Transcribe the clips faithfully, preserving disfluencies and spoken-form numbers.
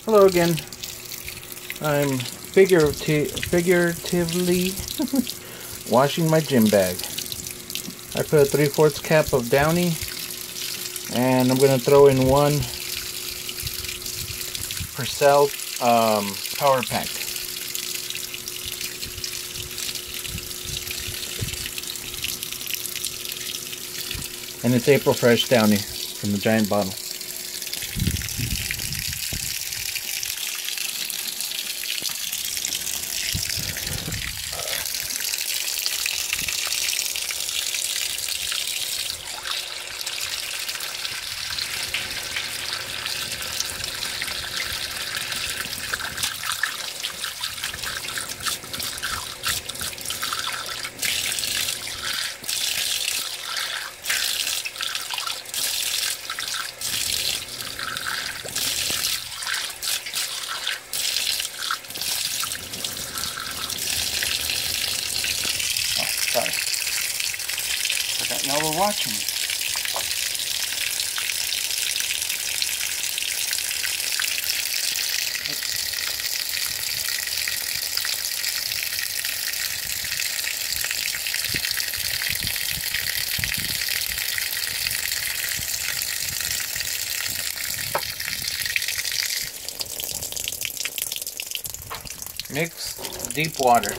Hello again. I'm figurative, figuratively washing my gym bag. I put a three-fourths cap of Downy, and I'm going to throw in one Purcell um, Power Pack. And it's April Fresh Downy from the giant bottle. Sorry. Forgot y'all were watching. Mix deep water.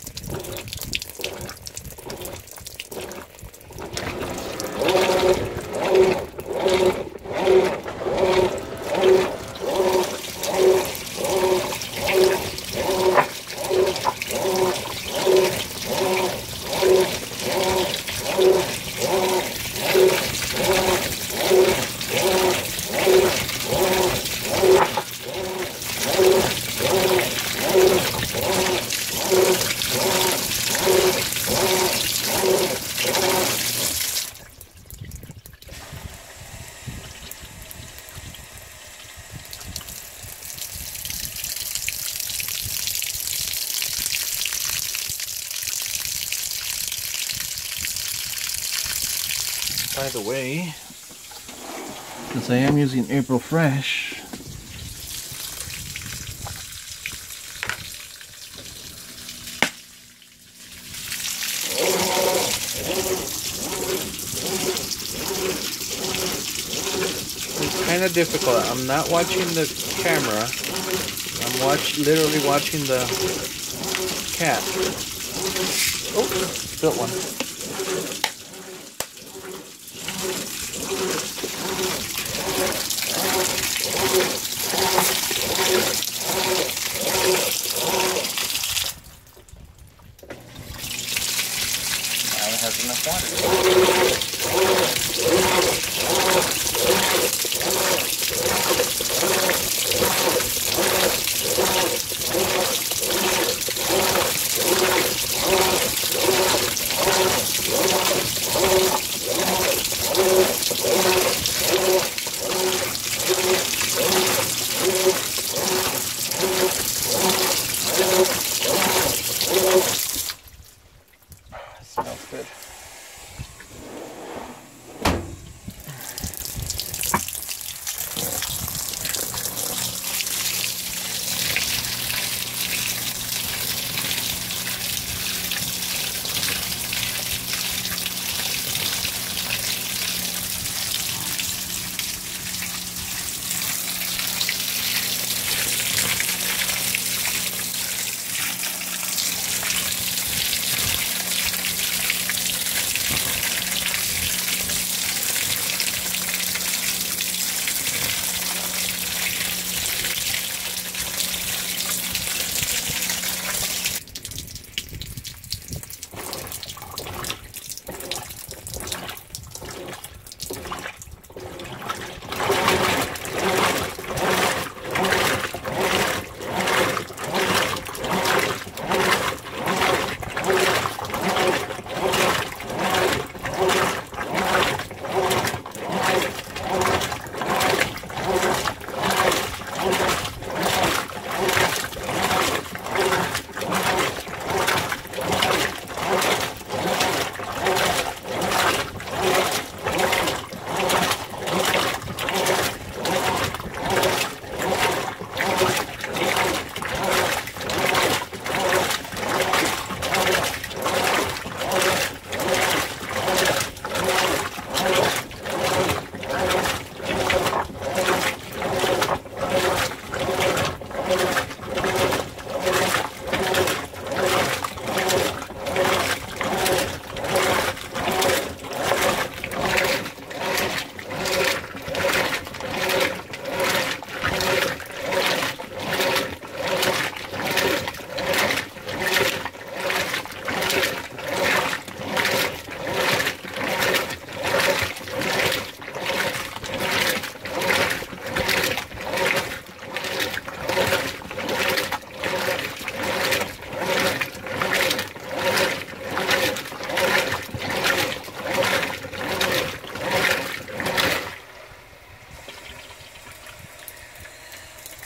By the way, since I am using April Fresh, it's kind of difficult. I'm not watching the camera. I'm watch literally watching the cat. Oh, spilled one. Now it has enough water.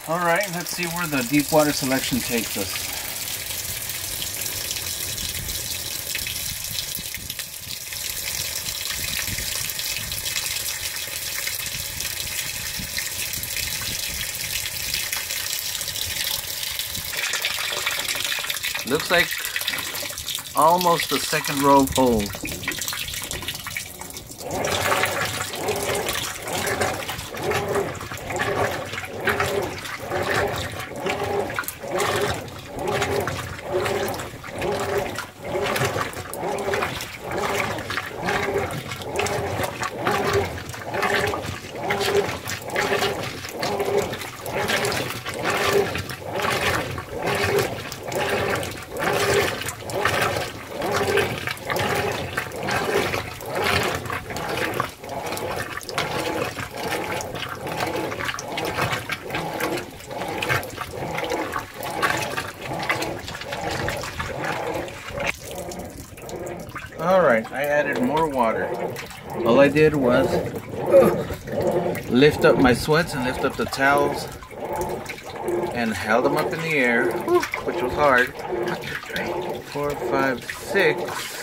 Alright, let's see where the deep water selection takes us. Looks like almost the second row of holes. Alright, I added more water. All I did was uh, lift up my sweats and lift up the towels and held them up in the air, which was hard. Four, five, six,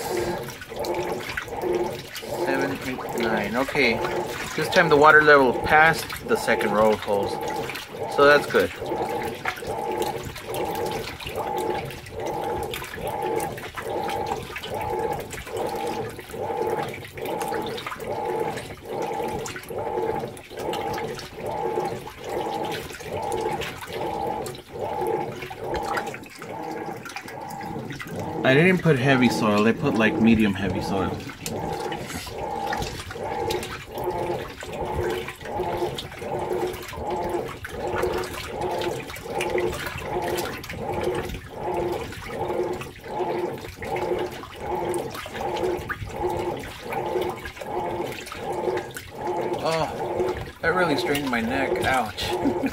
seven, eight, nine. Okay, this time the water level passed the second row of holes, so that's good. I didn't put heavy soil, I put like medium heavy soil. Oh, that really strained my neck, ouch.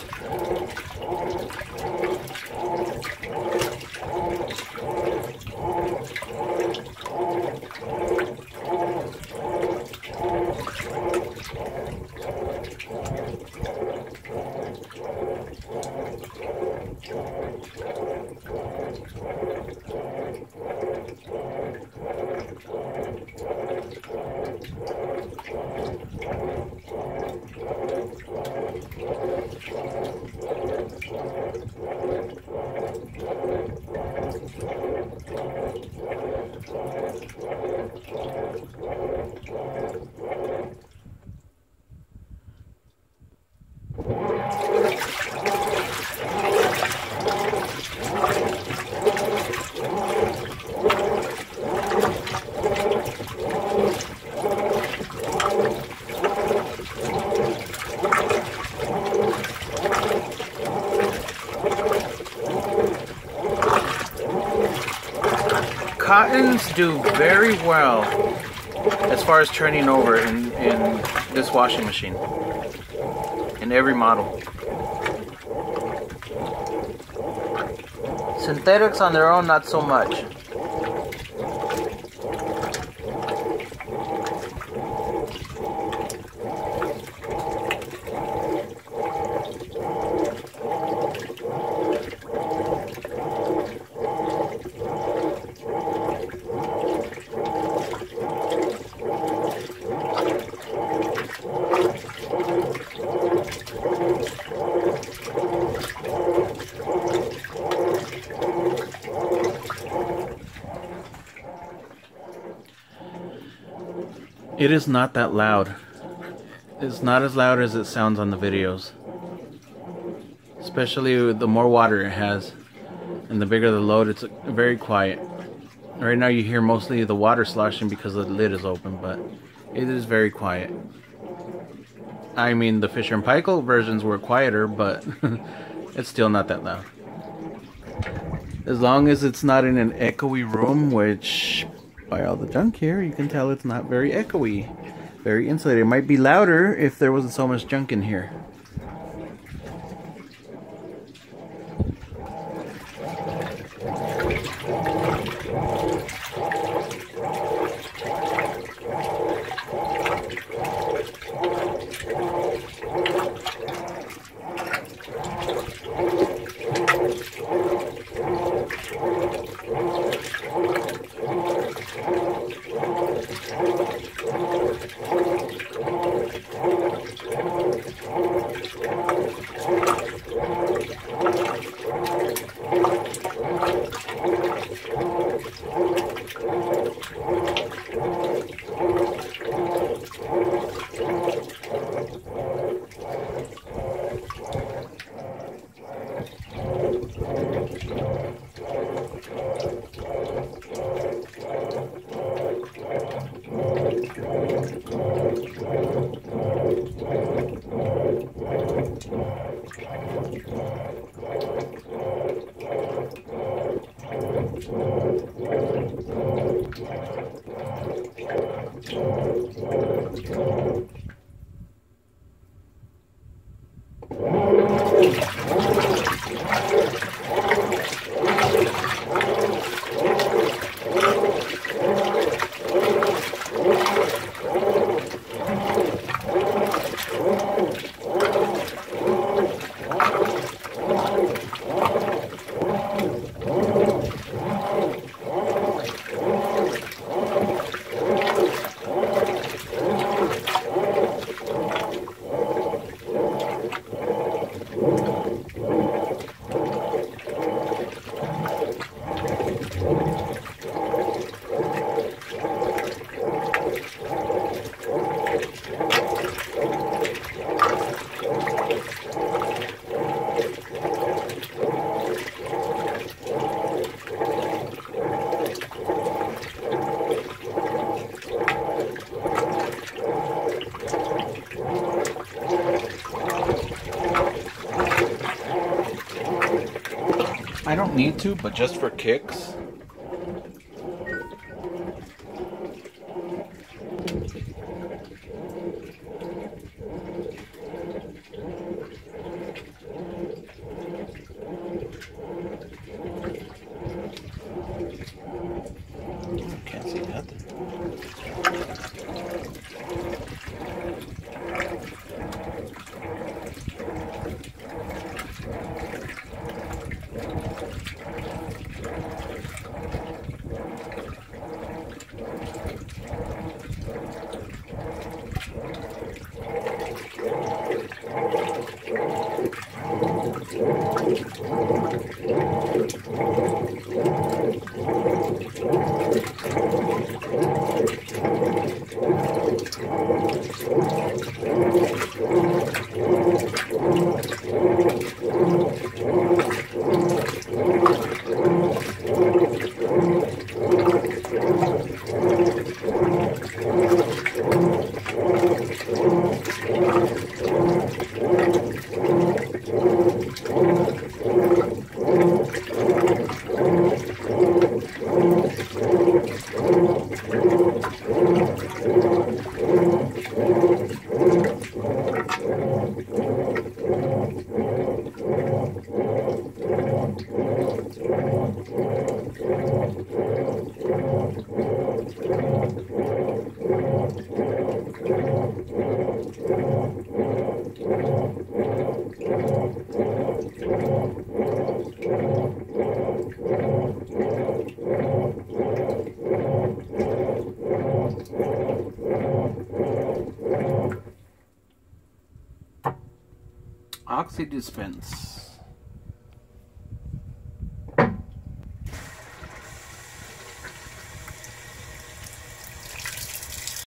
Cottons do very well as far as turning over in, in this washing machine, in every model. Synthetics on their own, not so much. It is not that loud. It's not as loud as it sounds on the videos. Especially the more water it has and the bigger the load, it's very quiet. Right now you hear mostly the water sloshing because the lid is open, but it is very quiet. I mean, the Fisher and Paykel versions were quieter, but it's still not that loud. As long as it's not in an echoey room, which by all the junk here, you can tell it's not very echoey, very insulated. It might be louder if there wasn't so much junk in here. I don't need to, but just for kicks. Can't see nothing. Oxy dispense.